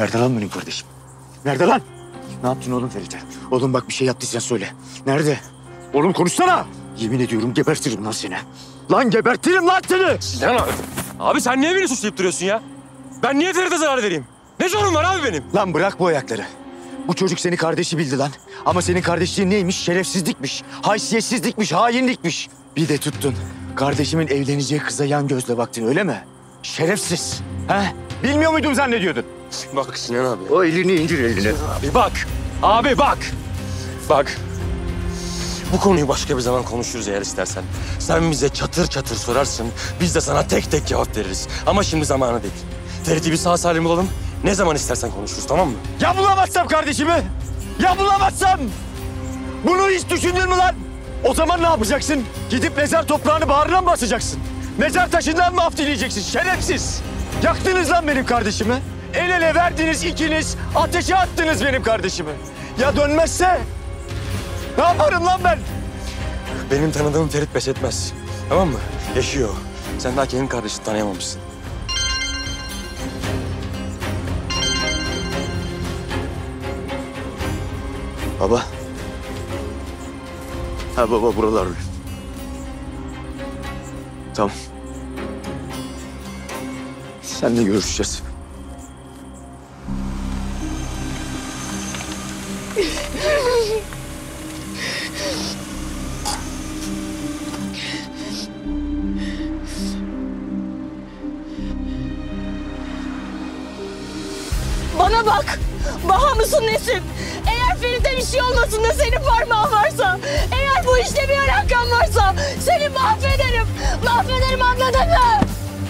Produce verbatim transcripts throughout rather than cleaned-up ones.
Nerede lan benim kardeşim? Nerede lan? Ne yaptın oğlum Ferit'e? Oğlum bak bir şey yaptıysan söyle. Nerede? Oğlum konuşsana. Yemin ediyorum gebertirim lan seni. Lan gebertirim lan seni. Sinan abi. Abi sen niye beni suçlayıp duruyorsun ya? Ben niye Ferit'e zarar vereyim? Ne sorun var abi benim? Lan bırak bu ayakları. Bu çocuk seni kardeşi bildi lan. Ama senin kardeşliğin neymiş? Şerefsizlikmiş, haysiyetsizlikmiş, hainlikmiş. Bir de tuttun. Kardeşimin evleneceği kıza yan gözle baktın öyle mi? Şerefsiz. He? Bilmiyor muydum zannediyordun? Bak Sinan abi. O elini indir elini. Abi bak. Abi bak. Bak. Bu konuyu başka bir zaman konuşuruz eğer istersen. Sen bize çatır çatır sorarsın. Biz de sana tek tek cevap veririz. Ama şimdi zamanı değil. Ferit'i bir sağ salim bulalım. Ne zaman istersen konuşuruz, tamam mı? Ya bulamazsam kardeşimi? Ya bulamazsam? Bunu hiç düşündün mü lan? O zaman ne yapacaksın? Gidip mezar toprağını bağrına mı basacaksın? Mezar taşından mı af dileyeceksin? Şerefsiz! Yaktınız lan benim kardeşimi. El ele verdiniz ikiniz. Ateşe attınız benim kardeşimi. Ya dönmezse? Ne yaparım lan ben? Benim tanıdığım Ferit pes etmez. Tamam mı? Yaşıyor. Sen daha kendi kardeşini tanıyamamışsın. Baba. Ha baba buralar. Tamam. Seninle görüşeceğiz. Bana bak! Baha mısın nesin? Eğer Ferit'e bir şey olmasın da senin parmağın varsa, eğer bu işte bir alakan varsa seni mahvederim. Mahvederim, anladın mı?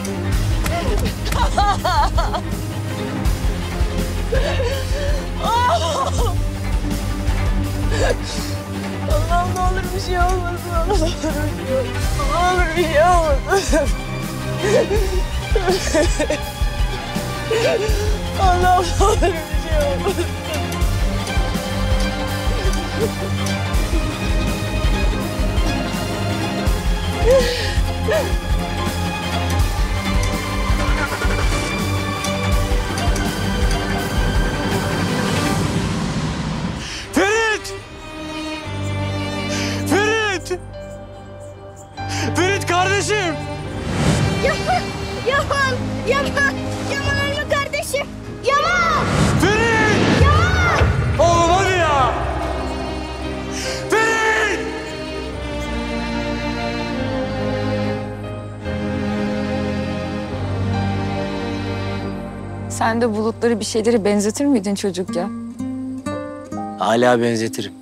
Allah'ım ne olur bir şey olmasın. Ne olur bir şey olmasın. Ne olur bir şey olmasın. Allah'ım ne olur bir şey olmasın. Ferit! Ferit! Ferit kardeşim! Yaman! Yaman! Yaman! Yaman ölme kardeşim! Yaman! Ferit! Yaman! Oğlum hadi ya! Ferit! Sen de bulutları bir şeyleri benzetir miydin çocuk ya? Hala benzetirim.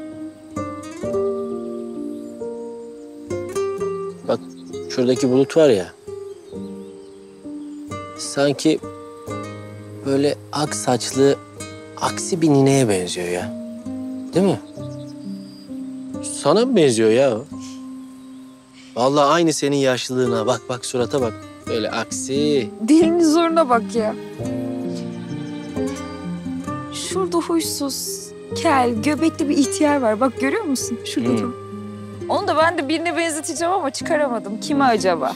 Bak şuradaki bulut var ya. Sanki böyle ak saçlı aksi bir nineye benziyor ya. Değil mi? Sana mı benziyor ya o? Vallahi aynı senin yaşlılığına. Bak bak surata bak. Böyle aksi. Dilinin zoruna bak ya. Şurada huysuz, kel, göbekli bir ihtiyar var. Bak görüyor musun? Şurada Hmm. dur. Onu da ben de birine benzeteceğim ama çıkaramadım. Kime acaba?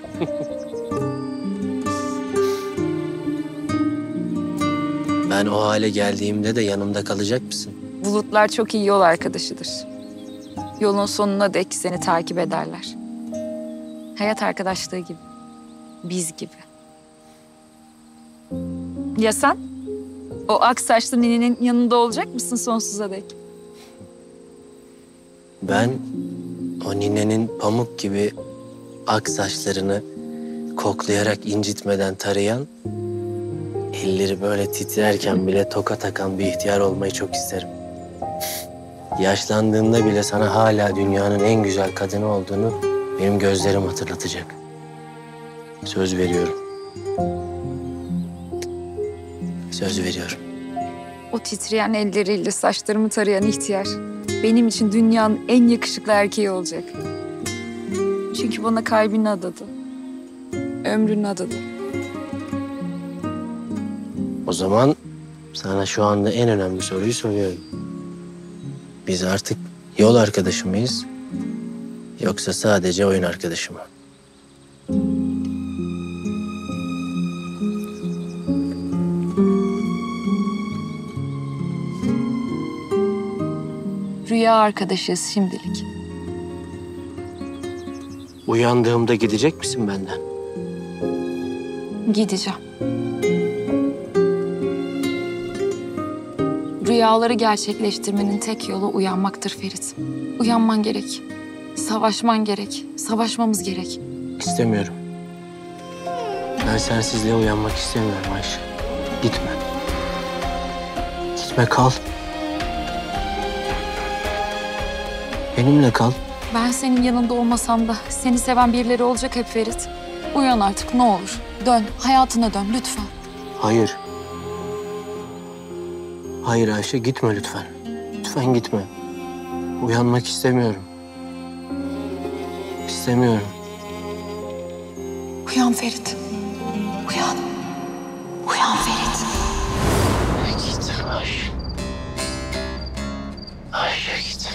Ben o hale geldiğimde de yanımda kalacak mısın? Bulutlar çok iyi yol arkadaşıdır. Yolun sonuna dek seni takip ederler. Hayat arkadaşlığı gibi. Biz gibi. Ya sen? O ak saçlı ninenin yanında olacak mısın sonsuza dek? Ben o ninenin pamuk gibi ak saçlarını koklayarak incitmeden tarayan, elleri böyle titrerken bile toka takan bir ihtiyar olmayı çok isterim. Yaşlandığımda bile sana hala dünyanın en güzel kadını olduğunu benim gözlerim hatırlatacak. Söz veriyorum. Söz veriyorum. O titreyen elleriyle saçlarımı tarayan ihtiyar benim için dünyanın en yakışıklı erkeği olacak. Çünkü bana kalbini adadı. Ömrünü adadı. O zaman sana şu anda en önemli soruyu soruyorum. Biz artık yol arkadaşı mıyız? Yoksa sadece oyun arkadaşı mı? Rüya arkadaşıyız şimdilik. Uyandığımda gidecek misin benden? Gideceğim. Rüyaları gerçekleştirmenin tek yolu uyanmaktır Ferit. Uyanman gerek. Savaşman gerek. Savaşmamız gerek. İstemiyorum. Ben sensizliğe uyanmak istemiyorum Ayşe. Gitme. Gitme, kal. Benimle kal. Ben senin yanında olmasam da seni seven birileri olacak hep Ferit. Uyan artık ne olur. Dön. Hayatına dön lütfen. Hayır. Hayır Ayşe, gitme lütfen. Lütfen gitme. Uyanmak istemiyorum. İstemiyorum. Uyan Ferit. Uyan. Uyan Ferit. Gitme Ayşe. Ayşe gitme.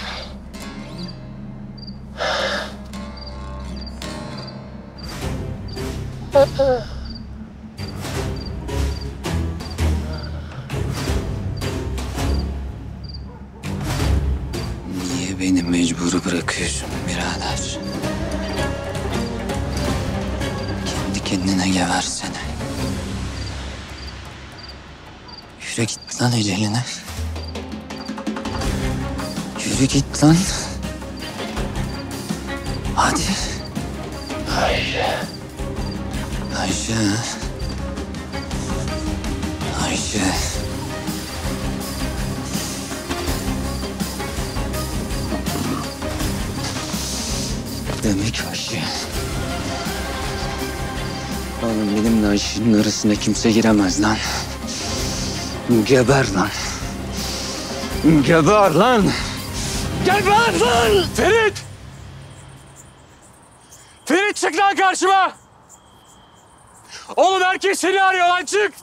Niye beni mecbur bırakıyorsun birader? Kendi kendine geversene. Yürü git lan eceline. Yürü git lan. Hadi. Ayşe. Ayşe. Ayşe. Demek Ayşe. Oğlum benimle Ayşe'nin arasına kimse giremez lan. Geber lan. Geber lan. Geber lan! Ferit! Ferit çık lan karşıma! Oğlum herkes seni arıyor lan, çık!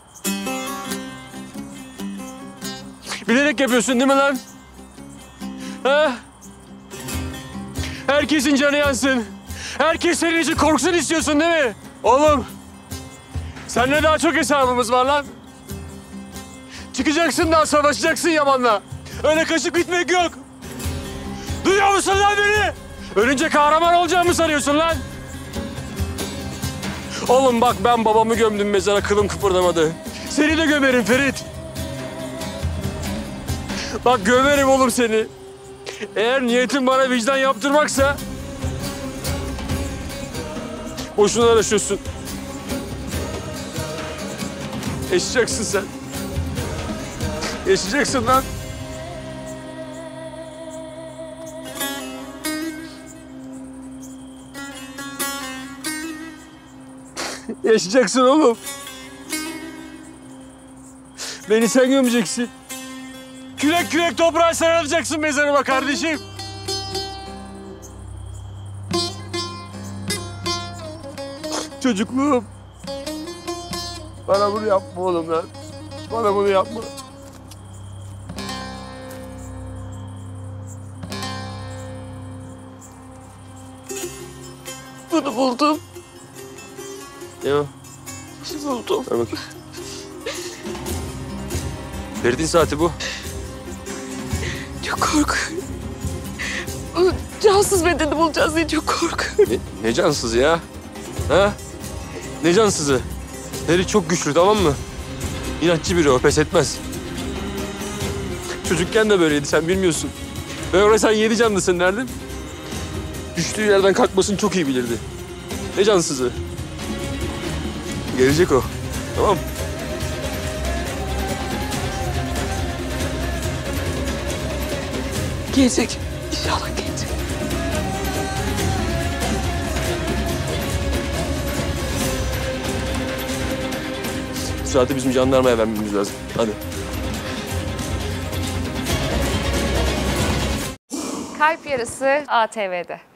Bilerek yapıyorsun değil mi lan? Ha? Herkesin canı yansın. Herkes senin için korksun istiyorsun değil mi? Oğlum, seninle daha çok hesabımız var lan. Çıkacaksın daha savaşacaksın Yaman'la. Öyle kaşık bitmek yok. Duyuyor musun lan beni? Ölünce kahraman olacağımı mı sanıyorsun lan? Oğlum bak, ben babamı gömdüm mezara, kılım kıpırdamadı. Seni de gömerim Ferit. Bak gömerim oğlum seni. Eğer niyetin bana vicdan yaptırmaksa... boşuna uğraşıyorsun. Yaşayacaksın sen. Yaşayacaksın lan. Yaşayacaksın oğlum. Beni sen gömeceksin. Kürek kürek toprağa sen alacaksın mezarıma kardeşim. Çocukluğum. Bana bunu yapma oğlum lan. Bana bunu yapma. Bunu buldum. Ne o? Buldum. Ver bakayım. Ferit'in saati bu. Çok korkuyorum. O cansız bedeni bulacağız diye çok korkuyorum. Ne, ne cansızı ya? Ha? Ne cansızı? Ferit çok güçlü, tamam mı? İnatçı biri o, pes etmez. Çocukken de böyleydi, sen bilmiyorsun. Ben oraya sen yedi canlısın derdim. Düştüğü yerden kalkmasını çok iyi bilirdi. Ne cansızı? Gelecek o, tamam mı? Gelecek. İnşallah gelecek. Bu saati bizim jandarmaya vermemiz lazım. Hadi. Kalp Yarısı A T V'de.